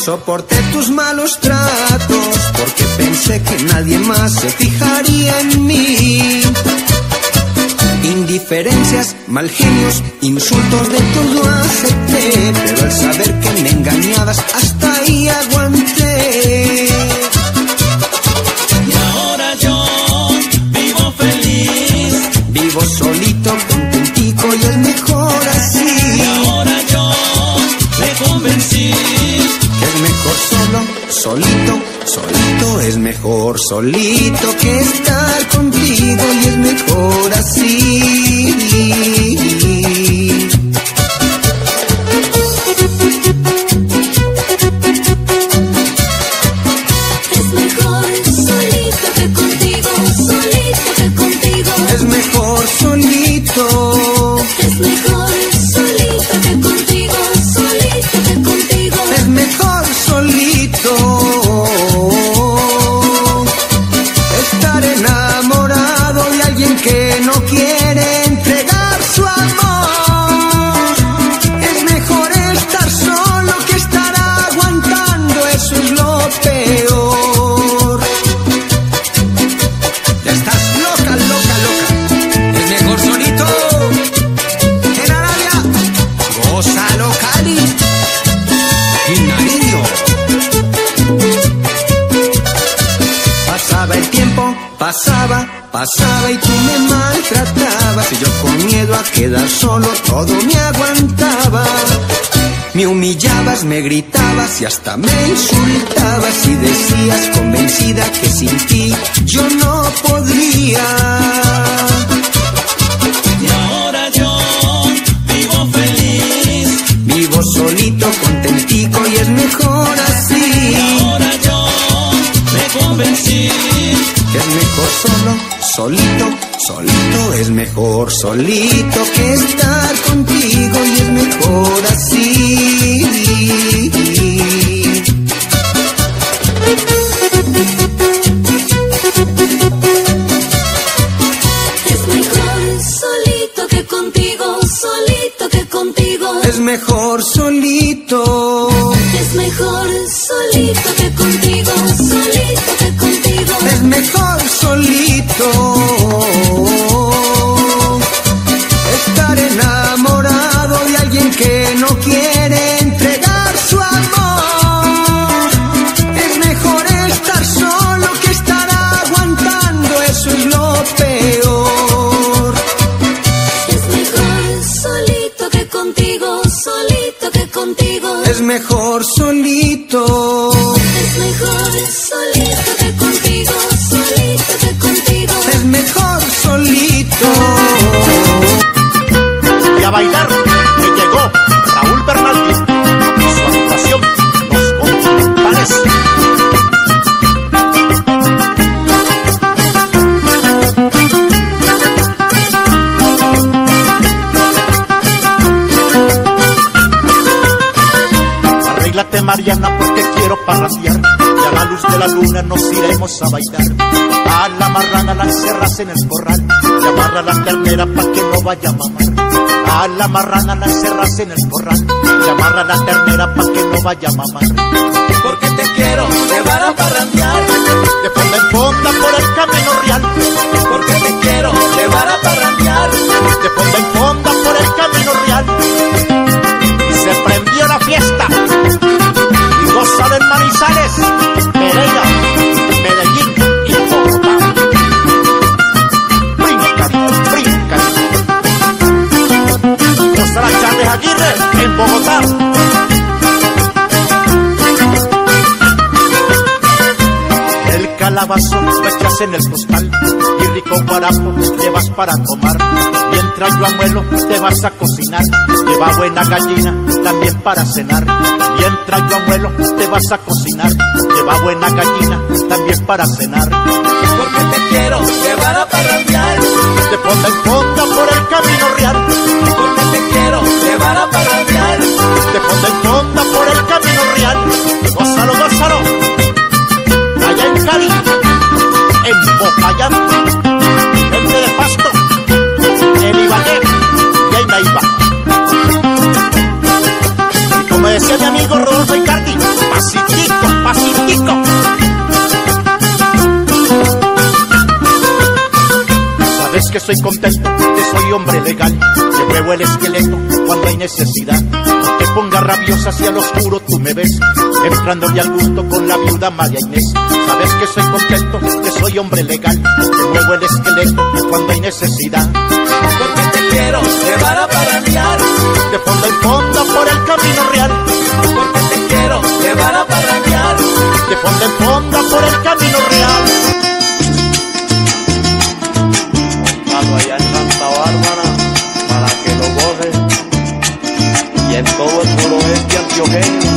soporté tus malos tratos porque pensé que nadie más se fijaría en mí. Indiferencias, mal genios, insultos, de todo acepté, pero al saber que me engañabas hasta ahí aguanté. Y ahora yo vivo feliz, vivo solito, contentico y es mejor así. Y ahora yo me convencí que es mejor solo, solito, solito es mejor solito que estar contigo y es mejor así. Es mejor solito que contigo, solito que contigo. Es mejor solito. Es mejor solito que contigo, solito que contigo. Es mejor solito. Estar enamorado de alguien que no quiere entregar su amor. Es mejor estar solo que estar aguantando, eso es lo peor. Estás loca, loca, loca. Es mejor solito. En Arabia, gózalo, Cali y Nariño. Pasaba el tiempo, pasaba y tú me maltratabas. Y yo con miedo a quedar solo todo me aguantaba. Me humillabas, me gritabas y hasta me insultabas. Y decías convencida que sin ti yo no podría. y ahora yo vivo feliz, Vivo solito, contentico y es mejor así. y ahora yo me convencí Que es mejor solo, solito, solito es mejor solito que estar contigo y es mejor así. Es mejor solito que contigo, solito que contigo. Es mejor solito. Es mejor solito que contigo, solito que contigo. Es mejor solito. Estar enamorado de alguien que no quiere entregar su amor. Es mejor estar solo que estar aguantando, eso es lo peor. Es mejor solito que contigo, solito que contigo. Es mejor solito. Es mejor solito que contigo, solito que contigo. Es mejor solito. Y a bailar que llegó Raúl Bernaldín y su actuación Los Continentales. Arréglate, Mariana, porque quiero parrandear y a la luz de la luna nos iremos a bailar. A la marrana la encerras en el corral y amarra la ternera pa' que no vaya a mamar. A la marrana la encerras en el corral y amarra la ternera pa' que no vaya a mamar. porque te quiero llevar a parrandear, De fonda en fonda por el camino real, porque te quiero llevar a parrandear, de fonda en fonda por el camino real. Y se prendió la fiesta y gozan en Manizales, Pereira, Medellín y Bogotá. Brincan, brincan. Goza la Charles Aguirre en Bogotá. El calabazo lo echas en el costal y rico guarapo llevas para tomar. Mientras yo amuelo te vas a cocinar, lleva buena gallina también para cenar. Mientras yo amuelo te vas a cocinar, lleva buena gallina también para cenar. porque te quiero llevar a parrandear, De fonda en fonda por el camino real, porque te quiero llevar a parrandear, de fonda en fonda por el camino real. Gózalo, gózalo. Allá en Cali, en Popayán, gente de Pasto, en Ibagué y en Naiva. Y como decía mi amigo Rodolfo Icardi, pasitico, pasitico. Sabes que soy contento, que soy hombre legal, que muevo el esqueleto cuando hay necesidad. No te pongas rabiosa si al oscuro tú me ves, entrándole al gusto con la viuda María Inés. Sabes que soy contento, que soy hombre legal, que muevo el esqueleto cuando hay necesidad. Porque te quiero llevar a parrandear, de fondo en fondo por el camino real. porque te quiero llevar a parrandear, De fondo en fondo por el camino real. Montado allá en Santa Bárbara para que lo goces, y en todo el suroeste antioqueño.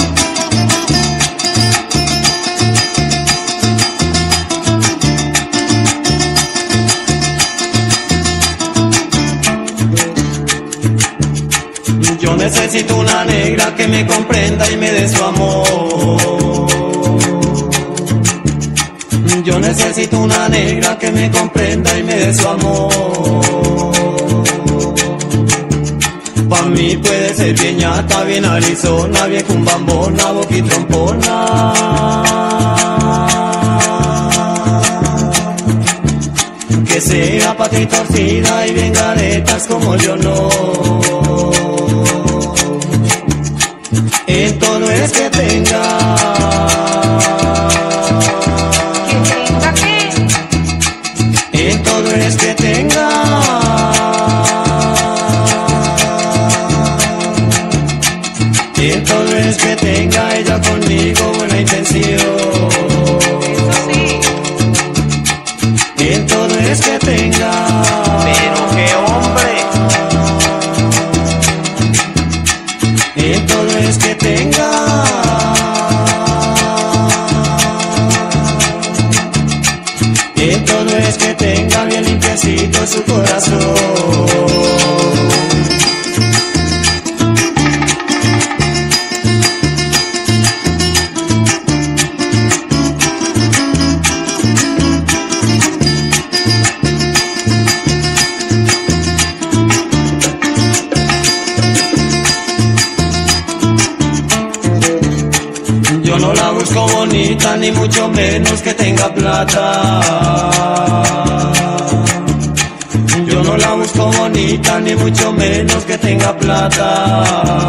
yo necesito una negra que me comprenda y me dé su amor. Yo necesito una negra que me comprenda y me dé su amor. Pa' mí puede ser bien ñata, bien arizona, bien cumbambona, boquitrompona. Que sea pata y torcida y bien garetas como yo no. En todo es que tenga. En todo es que tenga. En todo es que tenga ella conmigo buena intención. En todo es que tenga. Pero qué hombre. En todo es que tenga. En todo es que tenga bien limpiecito su corazón. Yo no la busco bonita, ni mucho menos que tenga plata. Yo no la busco bonita, ni mucho menos que tenga plata.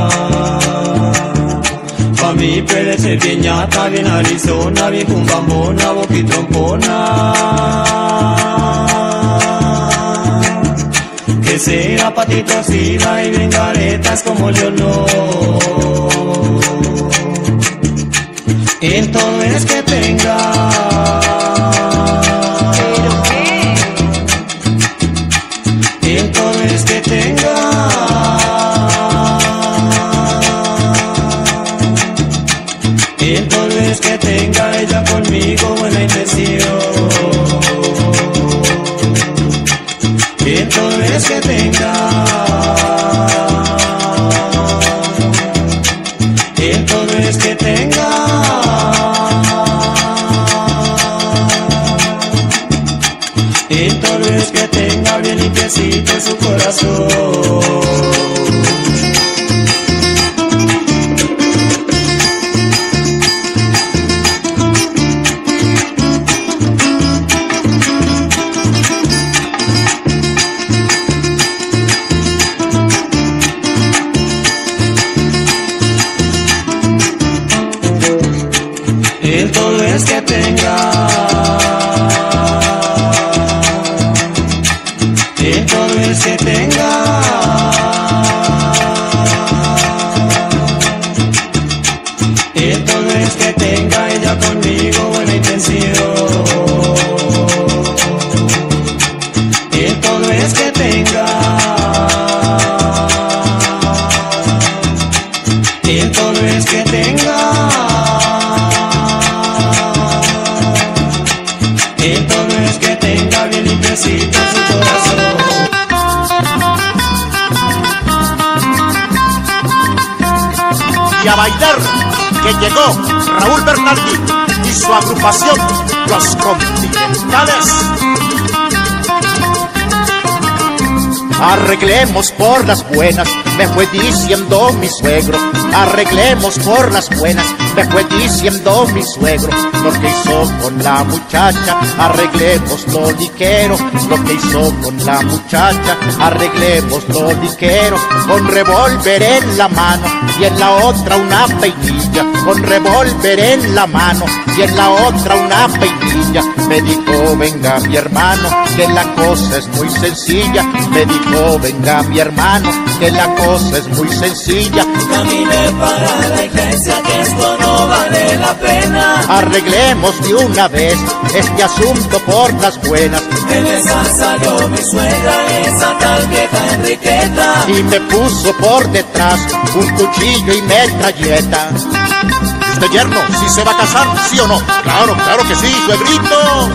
Pa' mí puede ser bien ñata, bien arizona, bien cumbambona, boquitrompona. Que sea patito torcida y bien garetas como yo no. En todo es que tenga. ¿Pero qué? En todo es que tenga. En todo es que tenga ella conmigo buena intención. En todo es que tenga. En todo es que tenga. En todo es que tenga bien limpiecito su corazón. En todo es que tenga. En todo es que tenga. En todo es que tenga ella conmigo buena intención. En todo es que tenga. En todo es que tenga. En todo es que tenga bien limpiecito su corazón. Y a bailar, que llegó Raúl Bernardín y su agrupación, Los Continentales. Arreglemos por las buenas me fue diciendo mi suegro, arreglemos por las buenas. Me fue diciendo mi suegro, lo que hizo con la muchacha, arreglemos lo ligero. Lo que hizo con la muchacha, arreglemos lo ligero. Con revólver en la mano y en la otra una peinilla. Con revólver en la mano y en la otra una peinilla. Me dijo, venga mi hermano, que la cosa es muy sencilla. Me dijo, venga mi hermano, que la cosa es muy sencilla. Camine para la iglesia, que esto no vale la pena. Arreglemos de una vez este asunto por las buenas. En esa salió mi suegra, esa tal vieja Enriqueta. Y me puso por detrás un cuchillo y metralleta. ¿Y usted, yerno, sí se va a casar, sí o no? Claro, claro que sí, suegrito.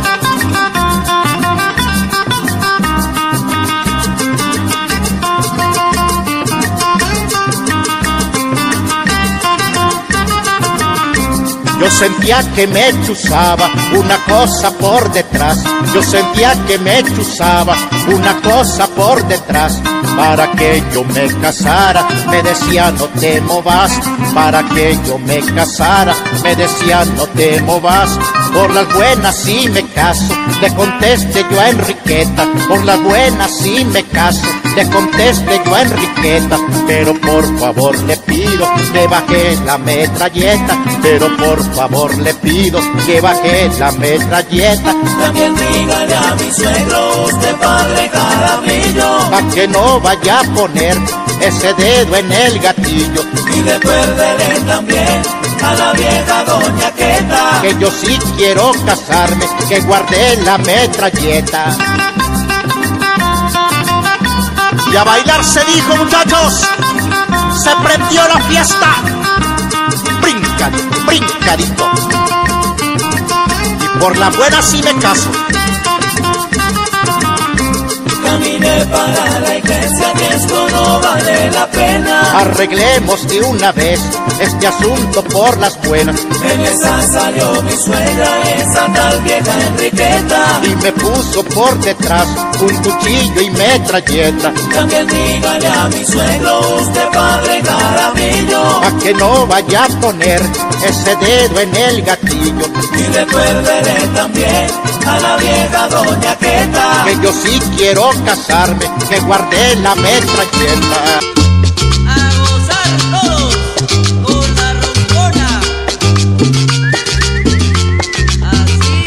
Yo sentía que me chuzaba una cosa por detrás. Yo sentía que me chuzaba una cosa por detrás. Para que yo me casara, me decía no te movas. Para que yo me casara, me decía no te movas. Por las buenas sí me caso, le contesté yo a Enriqueta. Por las buenas sí me caso, le contesté yo a Enriqueta. Pero por favor le pido que baje la metralleta. Pero por favor le pido que baje la metralleta. También dígale a mi suegro, usted padre Jaramillo, pa' que no vaya a poner ese dedo en el gatillo. y recuérdele también a la vieja doña Queta, que yo sí quiero casarme, que guardé la metralleta. Y a bailar se dijo, muchachos, se prendió la fiesta. Brincadito, brincadito. Y por la buena sí me caso. camine para la iglesia, que esto no vale la pena. Arreglemos de una vez este asunto por las buenas. En esa salió mi suegra, esa tal vieja Enriqueta. Y me puso por detrás un cuchillo y metralleta. También dígale a mi suegro, usted padre Jaramillo, Pa' que no vaya a poner ese dedo en el gatillo. y recuérdele también a la vieja doña Queta, Que yo sí quiero casarme, que guardé la metralleta. A gozar todos con la roncona. Así.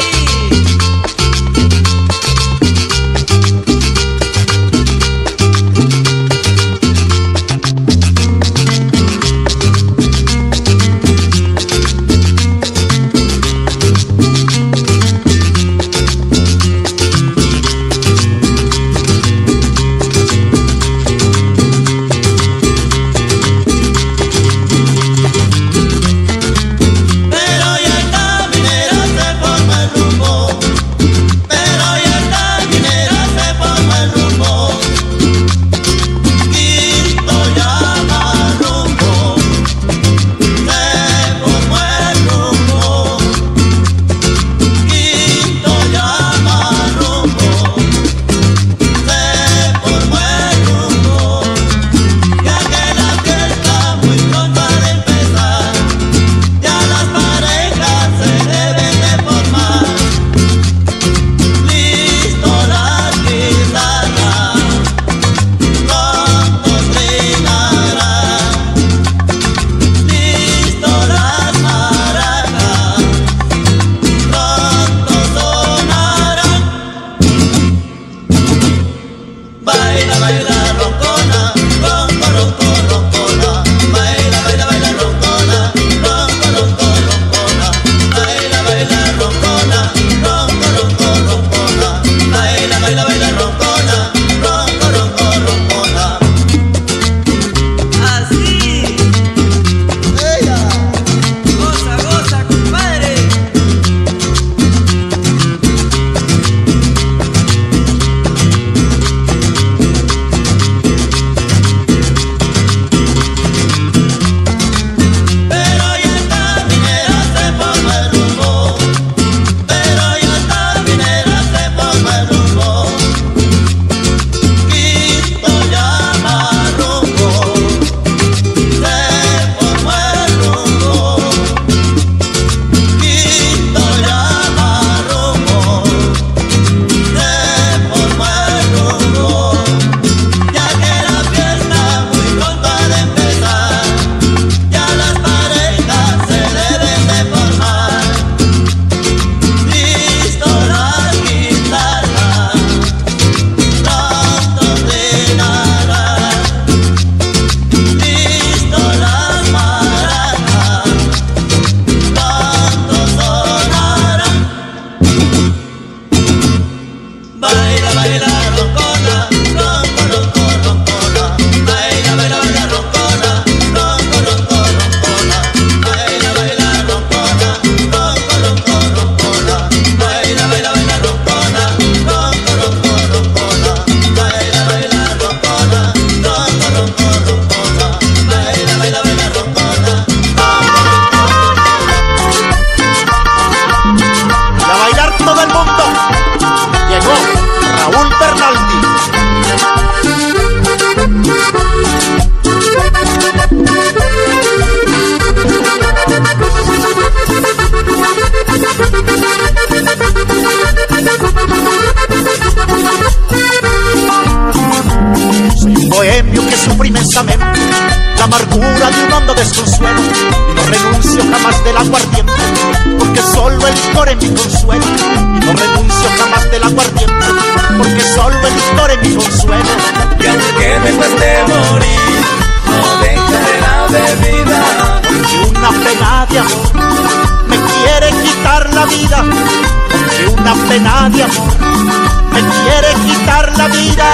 desconsuelo y no renuncio jamás del aguardiente, porque solo el licor es mi consuelo. Y no renuncio jamás del aguardiente, porque solo el licor es mi consuelo. Y aunque me cueste morir, no dejaré la bebida. Porque una pena de amor me quiere quitar la vida. Porque una pena de amor me quiere quitar la vida.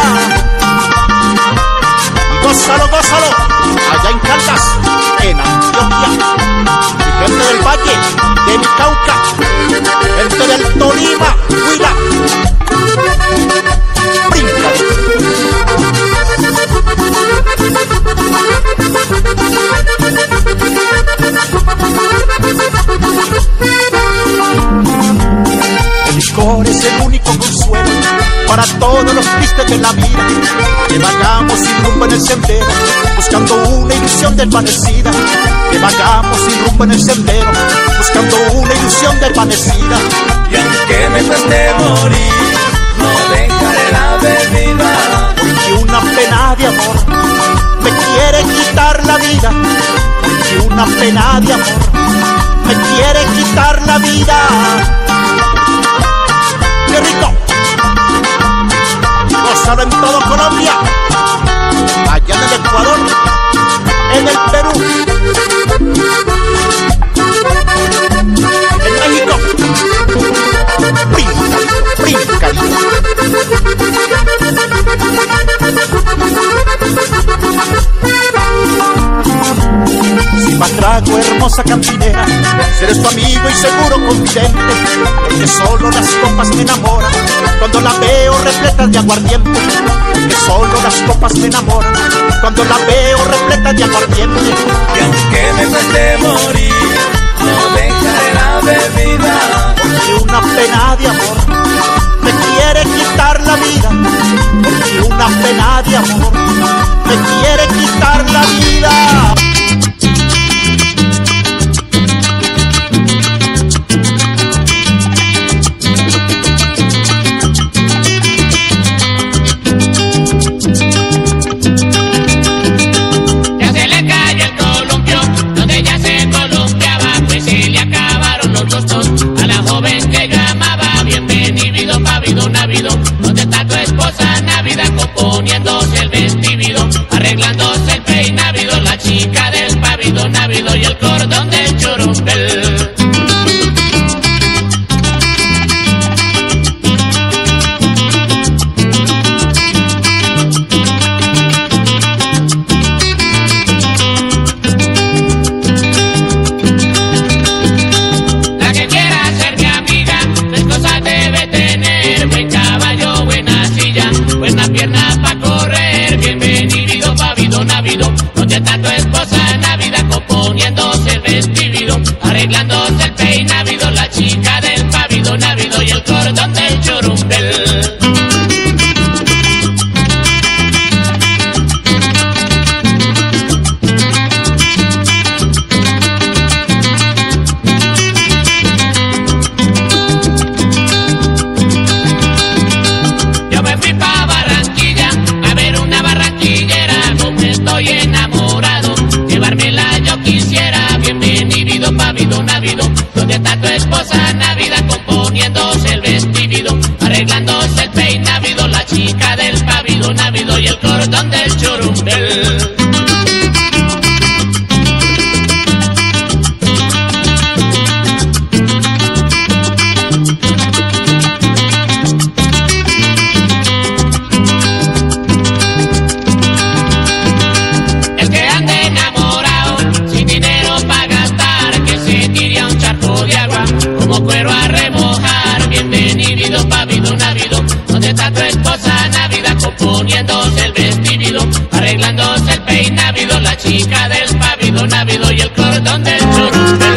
Y gózalo, gózalo, allá en Caldas, en Antioquia. Mi gente del Valle, de mi Cauca, gente del Tolima, Huila. El licor es el único consuelo para todos los tristes de la vida, que vagamos sin rumbo en el sendero, buscando una ilusión desvanecida. Que vagamos sin rumbo en el sendero, buscando una ilusión desvanecida. Y aunque me cueste morir, no dejaré la bebida. Porque una pena de amor me quiere quitar la vida. Porque una pena de amor me quiere quitar la vida. ¡Qué rico! Gózalo en todo Colombia, allá en el Ecuador, en el Perú, en México. Brinca, brinca. Si me atrago, hermosa cantinera, seré tu amigo y seguro confidente, porque solo las copas me enamoran cuando la veo repleta de aguardiente. Porque solo las copas me enamoran cuando la veo repleta de aguardiente. Y aunque me cueste morir, no dejaré la bebida. Porque una pena de amor me quiere quitar la vida. Porque una pena de amor me quiere quitar la vida. ¿Dónde está tu esposa Navidad componiéndose el vestido, arreglándose el peinavido, la chica del pavido navido y el cordón del churumbel? La que quiera ser mi amiga, tres cosas debe tener: buen caballo, buena silla, buena pierna pa' correr, bienvenido pavido navido. ¿Dónde está tu esposa Navidad componiéndose el vestido, arreglándose el peinavido, la chica del pavido navido y el cordón del churumbel? Yo me fui pa' Barranquilla a ver una barranquillera, como estoy enamorado, llevármela yo quisiera, bienvenido pavido navido. ¿Dónde está tu esposa Navidad componiéndose el vestido, arreglándose el peinavido, la chica del pavido navido y el cordón del churumbel? El que ande enamorado, sin dinero pa' gastar, que se tire a un charco de agua, como cuero a remojar, bienvenido pavido navido. ¿Dónde está tu esposa Navidad componiéndose el vestido, arreglándose el peinavido, la chica del pavido navido y el cordón del churumbel?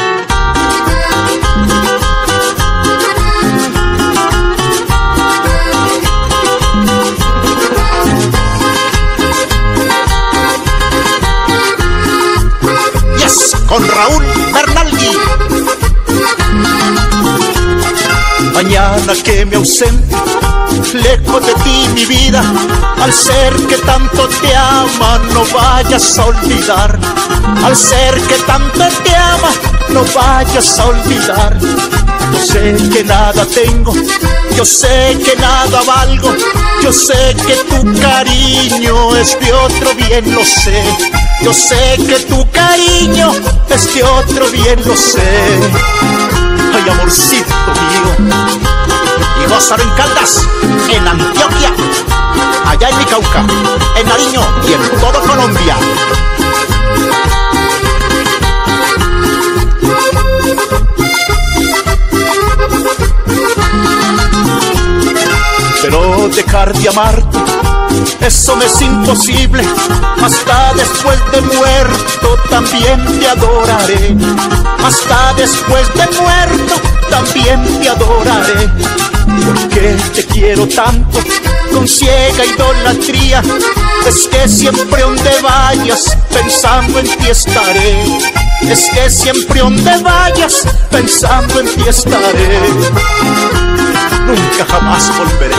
Yes, con Raúl Bernaldi. Mañana que me ausente, lejos de ti mi vida, al ser que tanto te ama, no vayas a olvidar. Al ser que tanto te ama, no vayas a olvidar. Yo sé que nada tengo, yo sé que nada valgo, yo sé que tu cariño es de otro, bien lo sé. Yo sé que tu cariño es de otro, bien lo sé. Ay, amorcito mío. Y gózalo en Caldas, en Antioquia, allá en mi Cauca, en Nariño y en todo Colombia. Pero dejar de amarte, eso me es imposible. Hasta después de muerto también te adoraré. Hasta después de muerto también te adoraré. Porque te quiero tanto, con ciega idolatría. Es que siempre donde vayas, pensando en ti estaré. Es que siempre donde vayas, pensando en ti estaré. Nunca jamás volveré.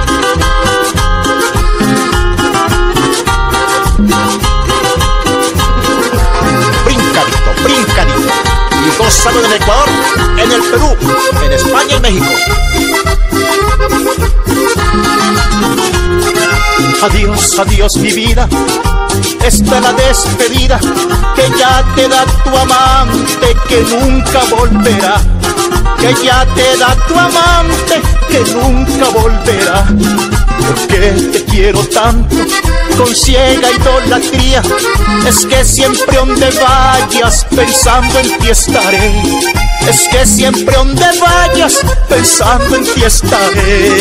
Brincadito, brincadito. Y gózalo en el Ecuador, en el Perú, en España y México. Adiós, adiós mi vida, esta es la despedida que ya te da tu amante que nunca volverá. Que ya te da tu amante que nunca volverá. Porque te quiero tanto, con ciega idolatría. Es que siempre donde vayas, pensando en ti estaré. Es que siempre donde vayas, pensando en ti estaré.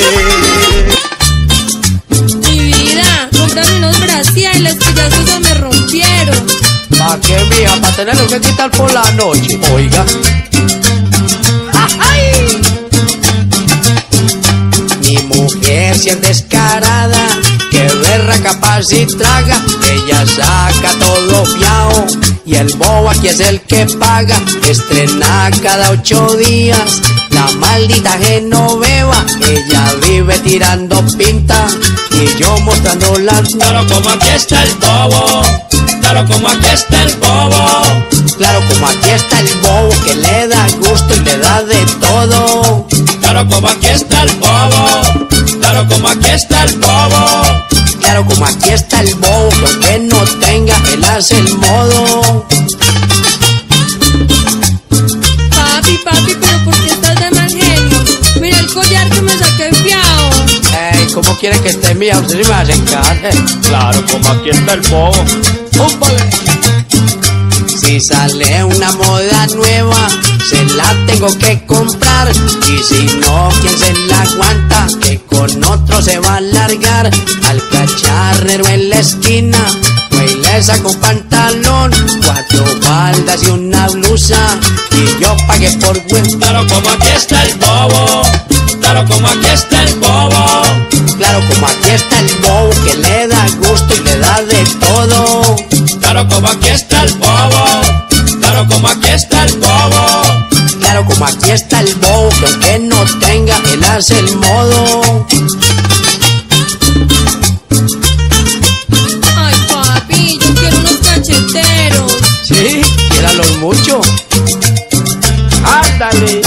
Mi vida, cómprame unos brasieres que ya se me rompieron. ¿Pa' qué, mija? Pa' tenerlo que quitar por la noche. Oiga. ¡Ay! Mi mujer si es descarada, que berra capaz y traga. Ella saca todo fiao y el bobo aquí es el que paga. Estrena cada 8 días la maldita Genoveva. Ella vive tirando pinta y yo mostrando las. Claro, como aquí está el bobo. Claro, como aquí está el bobo. Claro, como aquí está el bobo que le da gusto y le da de todo. Claro, como aquí está el bobo. Claro, como aquí está el bobo. Claro, como aquí está el bobo que aunque no tenga, él hace el modo. Papi, pero ¿por qué estás de mal genio? Mira el collar que me saqué fiao. Ey, ¿cómo quiere que esté mía? Usted sí me va a acercar. Claro, como aquí está el bobo. ¡Ómpale! Si sale una moda nueva, se la tengo que comprar. Y si no, ¿quién se la aguanta? Que con otro se va a largar. Al cacharrero en la esquina, güey, le saco un pantalón, 4 faldas y una blusa. Y yo pagué por buen. Claro, como aquí está el bobo. Claro, como aquí está el bobo. Claro, como aquí está el bobo que le da gusto y le da de todo. Claro, como aquí está el bobo. Claro, como aquí está el bobo. Claro, como aquí está el bobo que aunque no tenga, él hace el modo. Ay, papi, yo quiero unos cacheteros. Sí, quiéralos mucho. Ándale.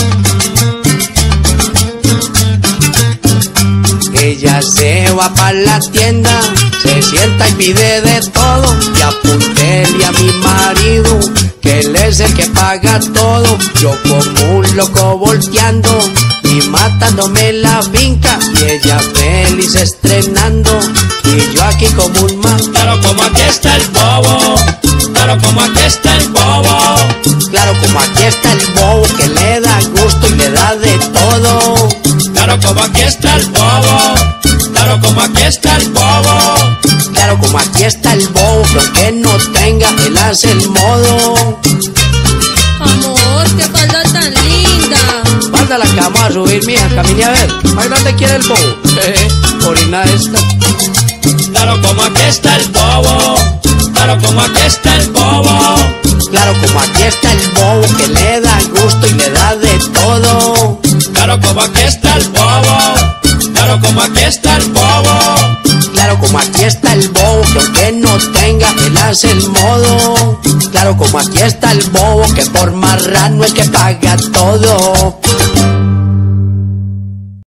Ella se va pa' la tienda, se sienta y pide de todo. Y apúntele a mi marido, que él es el que paga todo. Yo como un loco volteando y matándome la finca. Y ella feliz estrenando y yo aquí como un man. Claro, como aquí está el bobo. Claro, como aquí está el bobo. Claro, como aquí está el bobo que le da gusto y le da de todo. Claro, como aquí está el bobo. Claro, como aquí está el bobo. Claro, como aquí está el bobo que aunque no tenga, él hace el modo. Amor, qué falda tan linda. Falda la que vamos a subir, mija, camine a ver. ¿Más grande quiere el bobo? Orina esta. Claro, como aquí está el bobo. Claro, como aquí está el bobo. Claro, como aquí está el bobo que le da gusto y le da de todo. Claro, como aquí está el bobo. Claro, como aquí Claro, como aquí está el bobo, que aunque no tenga, él hace el modo. Claro, como aquí está el bobo, que por marrano es que paga todo.